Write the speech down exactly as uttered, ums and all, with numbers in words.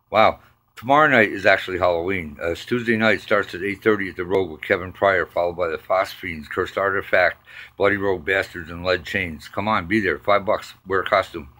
Wow. Tomorrow night is actually Halloween. Uh, it's Tuesday night. Starts at eight thirty at the Rogue with Kevin Pryor, followed by the Phosphines, Cursed Artifact, Bloody Rogue Bastards, and Lead Chains. Come on, be there. Five bucks. Wear a costume.